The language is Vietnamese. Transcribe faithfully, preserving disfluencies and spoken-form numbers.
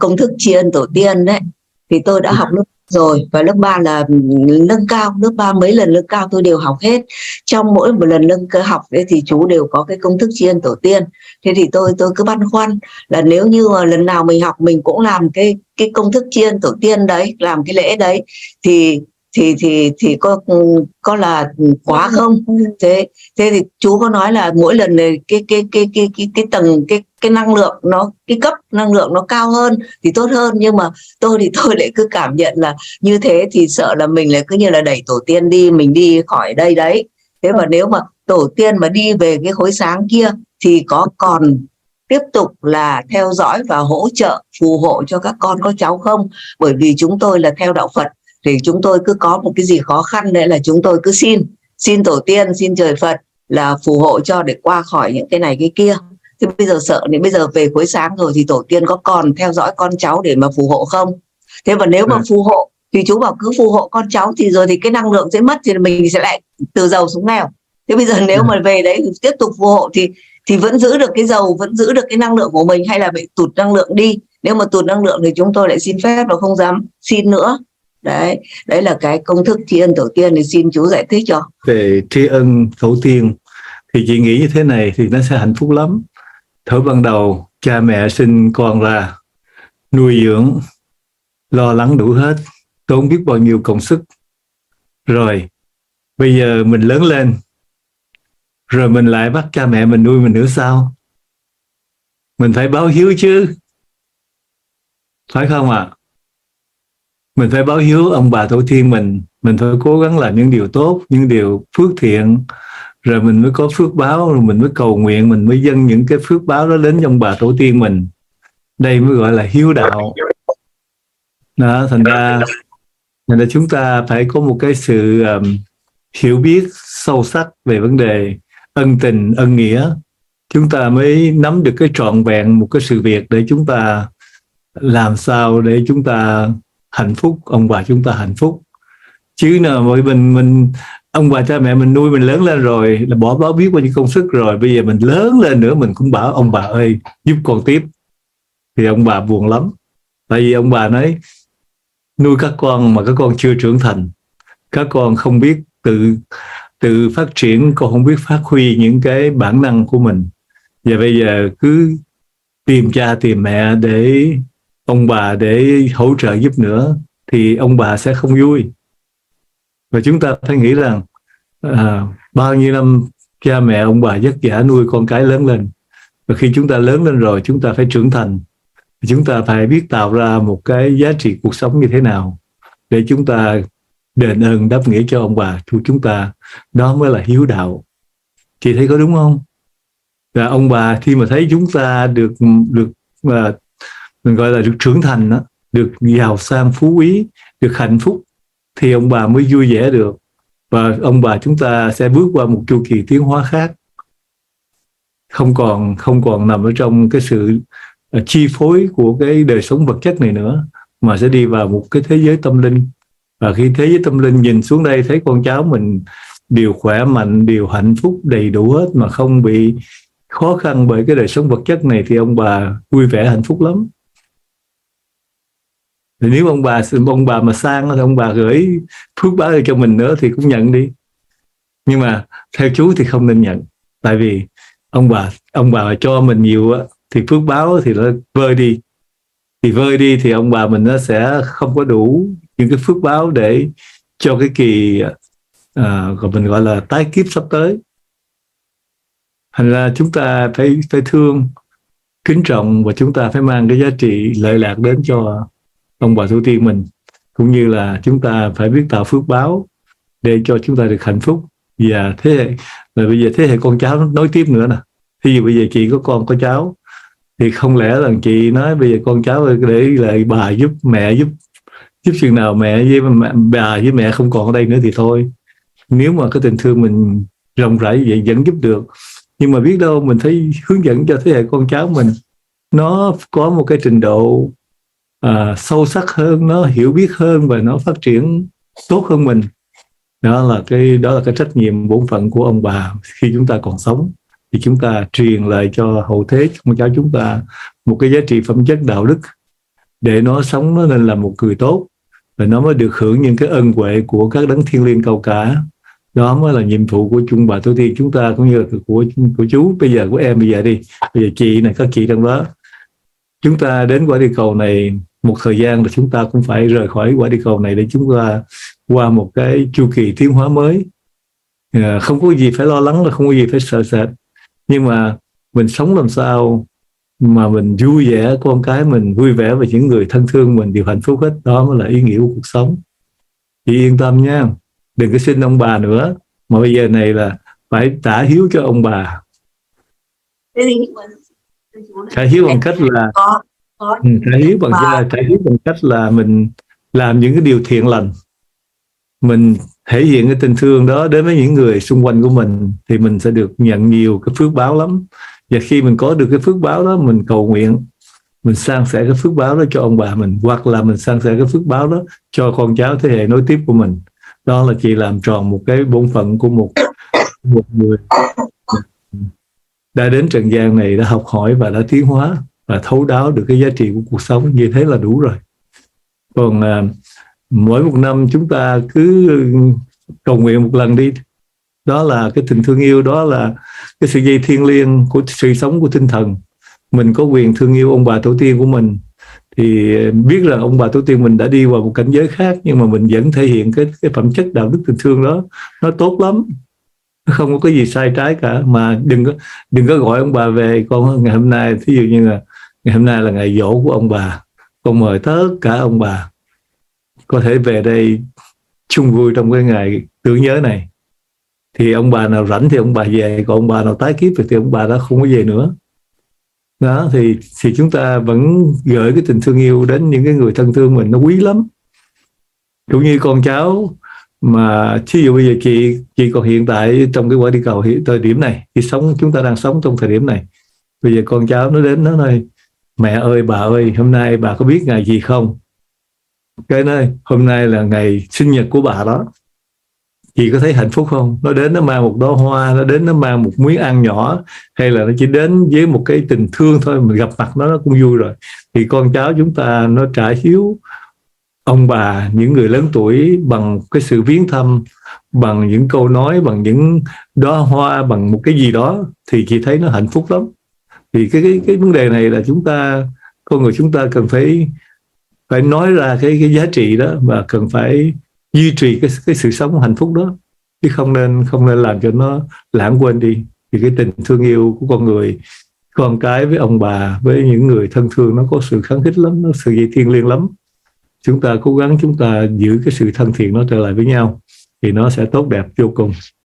công thức tri ân tổ tiên đấy thì tôi đã học lớp rồi, và lớp ba là nâng cao, lớp ba mấy lần nâng cao tôi đều học hết. Trong mỗi một lần nâng cao học ấy thì chú đều có cái công thức tri ân tổ tiên. Thế thì tôi tôi cứ băn khoăn là nếu như mà lần nào mình học mình cũng làm cái cái công thức tri ân tổ tiên đấy, làm cái lễ đấy thì thì thì thì có có là quá không? Thế thế thì chú có nói là mỗi lần này cái cái cái cái cái cái tầng cái cái năng lượng nó, cái cấp năng lượng nó cao hơn thì tốt hơn, nhưng mà tôi thì tôi lại cứ cảm nhận là như thế thì sợ là mình lại cứ như là đẩy tổ tiên đi, mình đi khỏi đây đấy. Thế mà nếu mà tổ tiên mà đi về cái khối sáng kia thì có còn tiếp tục là theo dõi và hỗ trợ phù hộ cho các con có cháu không? Bởi vì chúng tôi là theo đạo Phật thì chúng tôi cứ có một cái gì khó khăn đấy là chúng tôi cứ xin xin tổ tiên, xin trời Phật là phù hộ cho để qua khỏi những cái này cái kia. Thì bây giờ sợ thì bây giờ về cuối sáng rồi thì tổ tiên có còn theo dõi con cháu để mà phù hộ không? Thế mà nếu mà phù hộ thì chú bảo cứ phù hộ con cháu thì rồi thì cái năng lượng sẽ mất, thì mình sẽ lại từ giàu xuống nghèo. Thế bây giờ nếu mà về đấy thì tiếp tục phù hộ thì thì vẫn giữ được cái giàu, vẫn giữ được cái năng lượng của mình, hay là bị tụt năng lượng đi? Nếu mà tụt năng lượng thì chúng tôi lại xin phép và không dám xin nữa. Đấy, đấy là cái công thức tri ân tổ tiên, thì xin chú giải thích cho. Về tri ân tổ tiên thì chị nghĩ như thế này thì nó sẽ hạnh phúc lắm. Thời ban đầu cha mẹ sinh con ra, nuôi dưỡng, lo lắng đủ hết, tốn biết bao nhiêu công sức. Rồi bây giờ mình lớn lên, rồi mình lại bắt cha mẹ mình nuôi mình nữa sao? Mình phải báo hiếu chứ, phải không ạ? À? Mình phải báo hiếu ông bà tổ tiên mình, mình phải cố gắng làm những điều tốt, những điều phước thiện, rồi mình mới có phước báo, rồi mình mới cầu nguyện, mình mới dâng những cái phước báo đó đến ông bà tổ tiên mình. Đây mới gọi là hiếu đạo. Đó, thành ra, thành ra chúng ta phải có một cái sự um, hiểu biết sâu sắc về vấn đề ân tình, ân nghĩa. Chúng ta mới nắm được cái trọn vẹn một cái sự việc để chúng ta làm sao để chúng ta hạnh phúc, ông bà chúng ta hạnh phúc. Chứ nào mỗi mình mình ông bà cha mẹ mình nuôi mình lớn lên rồi, là bỏ báo biết bao nhiêu công sức rồi, bây giờ mình lớn lên nữa mình cũng bảo ông bà ơi giúp con tiếp, thì ông bà buồn lắm. Tại vì ông bà nói nuôi các con mà các con chưa trưởng thành, các con không biết tự tự phát triển, con không biết phát huy những cái bản năng của mình, và bây giờ cứ tìm cha tìm mẹ để ông bà để hỗ trợ giúp nữa thì ông bà sẽ không vui. Và chúng ta phải nghĩ rằng à, bao nhiêu năm cha mẹ ông bà vất vả nuôi con cái lớn lên, và khi chúng ta lớn lên rồi chúng ta phải trưởng thành, chúng ta phải biết tạo ra một cái giá trị cuộc sống như thế nào để chúng ta đền ơn đáp nghĩa cho ông bà của chúng ta. Đó mới là hiếu đạo. Chị thấy có đúng không? Và ông bà khi mà thấy chúng ta được được uh, mình gọi là được trưởng thành đó, được giàu sang phú quý, được hạnh phúc, thì ông bà mới vui vẻ được, và ông bà chúng ta sẽ bước qua một chu kỳ tiến hóa khác, không còn không còn nằm ở trong cái sự uh, chi phối của cái đời sống vật chất này nữa, mà sẽ đi vào một cái thế giới tâm linh. Và khi thế giới tâm linh nhìn xuống đây thấy con cháu mình đều khỏe mạnh, đều hạnh phúc đầy đủ hết, mà không bị khó khăn bởi cái đời sống vật chất này, thì ông bà vui vẻ hạnh phúc lắm. Thì nếu ông bà ông bà mà sang thì ông bà gửi phước báo cho mình nữa thì cũng nhận đi. Nhưng mà theo chú thì không nên nhận. Tại vì ông bà ông bà cho mình nhiều á, thì phước báo thì nó vơi đi. Thì vơi đi thì ông bà mình nó sẽ không có đủ những cái phước báo để cho cái kỳ à, mình gọi là tái kiếp sắp tới. Thành ra chúng ta phải phải thương, kính trọng, và chúng ta phải mang cái giá trị lợi lạc đến cho ông bà tổ tiên mình, cũng như là chúng ta phải biết tạo phước báo để cho chúng ta được hạnh phúc. Và thế hệ rồi bây giờ thế hệ con cháu nối tiếp nữa nè. Ví dụ bây giờ chị có con có cháu thì không lẽ là chị nói bây giờ con cháu để lại bà giúp, mẹ giúp, giúp chừng nào mẹ với mẹ, bà với mẹ không còn ở đây nữa thì thôi. Nếu mà cái tình thương mình rộng rãi vậy vẫn giúp được, nhưng mà biết đâu mình thấy hướng dẫn cho thế hệ con cháu mình nó có một cái trình độ à, sâu sắc hơn, nó hiểu biết hơn và nó phát triển tốt hơn mình. Đó là cái đó là cái trách nhiệm bổn phận của ông bà khi chúng ta còn sống, thì chúng ta truyền lại cho hậu thế con cháu chúng ta một cái giá trị phẩm chất đạo đức để nó sống nó nên là một người tốt, và nó mới được hưởng những cái ân huệ của các đấng thiên liêng cao cả. Đó mới là nhiệm vụ của chung bà tổ tiên chúng ta, cũng như là của của chú bây giờ, của em bây giờ đi, bây giờ chị này, các chị trong đó. Chúng ta đến quả địa cầu này một thời gian là chúng ta cũng phải rời khỏi quả địa cầu này để chúng ta qua một cái chu kỳ tiến hóa mới. À, không có gì phải lo lắng, là không có gì phải sợ sệt, nhưng mà mình sống làm sao mà mình vui vẻ, con cái mình vui vẻ và những người thân thương mình đều hạnh phúc hết. Đó mới là ý nghĩa của cuộc sống. Chị yên tâm nha, đừng có xin ông bà nữa, mà bây giờ này là phải trả hiếu cho ông bà. Trả hiếu bằng cách là có, có. Ừ, trả hiếu bằng bà... trả hiếu bằng cách là mình làm những cái điều thiện lành, mình thể hiện cái tình thương đó đến với những người xung quanh của mình, thì mình sẽ được nhận nhiều cái phước báo lắm. Và khi mình có được cái phước báo đó, mình cầu nguyện, mình san sẻ cái phước báo đó cho ông bà mình, hoặc là mình san sẻ cái phước báo đó cho con cháu thế hệ nối tiếp của mình. Đó là chị làm tròn một cái bổn phận của một một người đã đến trần gian này, đã học hỏi và đã tiến hóa và thấu đáo được cái giá trị của cuộc sống. Như thế là đủ rồi. Còn à, mỗi một năm chúng ta cứ cầu nguyện một lần đi. Đó là cái tình thương yêu, đó là cái sự dây thiêng liêng của sự sống của tinh thần. Mình có quyền thương yêu ông bà tổ tiên của mình, thì biết rằng ông bà tổ tiên mình đã đi vào một cảnh giới khác, nhưng mà mình vẫn thể hiện cái, cái phẩm chất đạo đức tình thương đó. Nó tốt lắm, không có cái gì sai trái cả. Mà đừng có đừng có gọi ông bà về. Con ngày hôm nay, thí dụ như là ngày hôm nay là ngày giỗ của ông bà, con mời tất cả ông bà có thể về đây chung vui trong cái ngày tưởng nhớ này. Thì ông bà nào rảnh thì ông bà về, còn ông bà nào tái kiếp thì ông bà đã không có về nữa. Đó, thì, thì chúng ta vẫn gửi cái tình thương yêu đến những cái người thân thương mình, nó quý lắm. Cũng như con cháu mà ví dụ bây giờ chị chị còn hiện tại trong cái quả địa cầu thời điểm này, chị sống, chúng ta đang sống trong thời điểm này. Bây giờ con cháu nó đến, nó nói mẹ ơi, bà ơi, hôm nay bà có biết ngày gì không? Cái nói hôm nay là ngày sinh nhật của bà đó. Chị có thấy hạnh phúc không? Nó đến nó mang một đóa hoa, nó đến nó mang một miếng ăn nhỏ, hay là nó chỉ đến với một cái tình thương thôi, mình gặp mặt nó nó cũng vui rồi. Thì con cháu chúng ta nó trả hiếu ông bà, những người lớn tuổi, bằng cái sự viếng thăm, bằng những câu nói, bằng những đóa hoa, bằng một cái gì đó, thì chị thấy nó hạnh phúc lắm. Thì cái cái cái vấn đề này là chúng ta, con người chúng ta cần phải phải nói ra cái cái giá trị đó, và cần phải duy trì cái cái sự sống hạnh phúc đó, chứ không nên không nên làm cho nó lãng quên đi. Thì cái tình thương yêu của con người, con cái với ông bà, với những người thân thương, nó có sự khăng khít lắm, nó sự dây thiêng liêng lắm. Chúng ta cố gắng chúng ta giữ cái sự thân thiện nó trở lại với nhau, thì nó sẽ tốt đẹp vô cùng.